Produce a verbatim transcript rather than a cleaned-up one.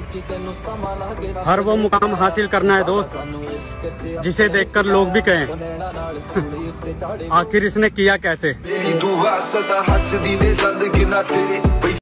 हर वो मुकाम हासिल करना है दोस्त जिसे देखकर लोग भी कहें आखिर इसने किया कैसे।